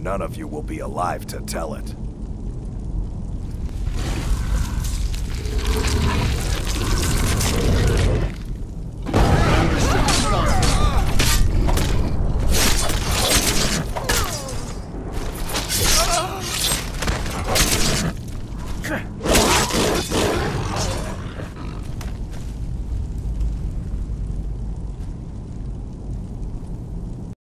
none of you will be alive to tell it.